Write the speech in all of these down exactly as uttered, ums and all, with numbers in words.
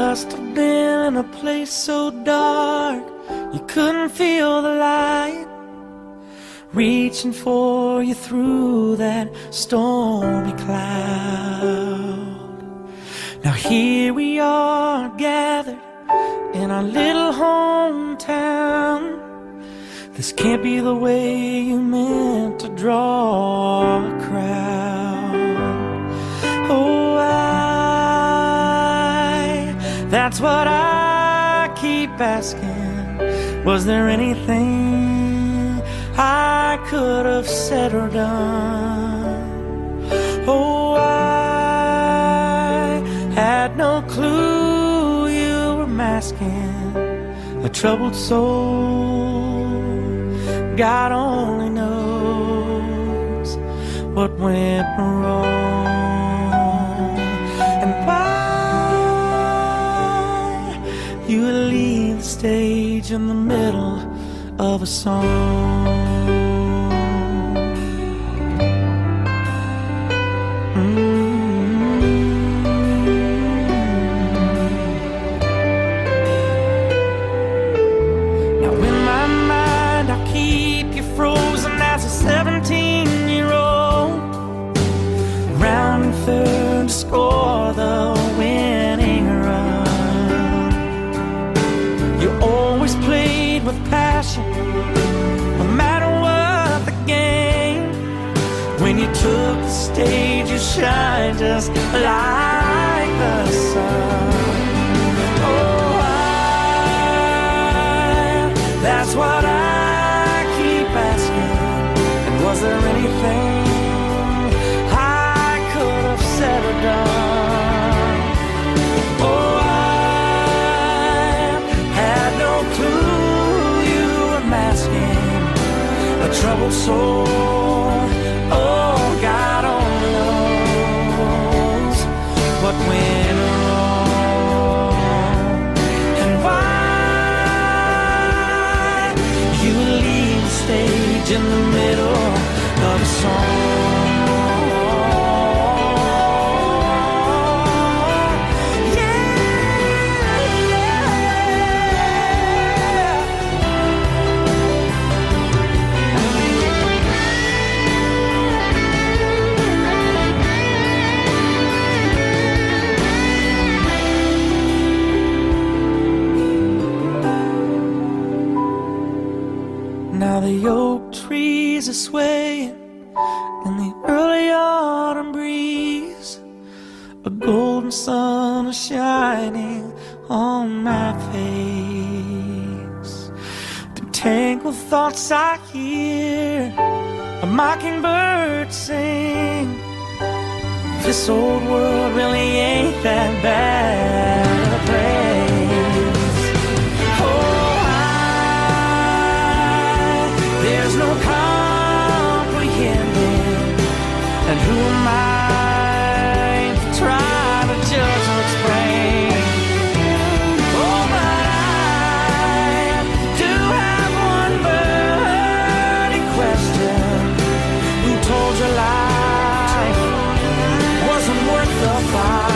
must have been in a place so dark you couldn't feel the light reaching for you through that stormy cloud. Now here we are gathered in our little hometown. This can't be the way you meant to draw a crowd. Oh, I, that's what I keep asking. Was there anything I could have said or done? Oh, I had no clue you were masking a troubled soul. God only knows what went wrong, and why you would leave the stage in the middle of a song. seventeen-year-old round and third to score the winning run. You always played with passion, no matter what the game. When you took the stage, you shine just like the sun. Oh, I, that's what I keep asking. Was there anything I could have said or done? Oh, I had no clue you were masking a troubled soul. Oh, God only knows what went wrong, and why you leave the stage in the middle of a song. Now the oak trees are swaying in the early autumn breeze. A golden sun is shining on my face. Through tangled thoughts I hear a mockingbird sing. This old world really ain't that bad a place. There's no comprehending, and who am I to try to judge or explain? Oh, but I do have one burning question. Who told you life wasn't worth the fight?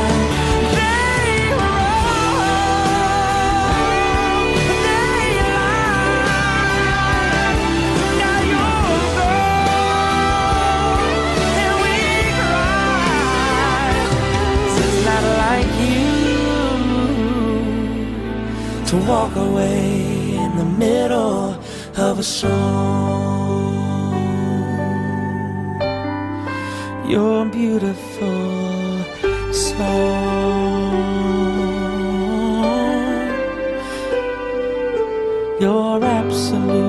To walk away in the middle of a song. Your beautiful song. You're absolute.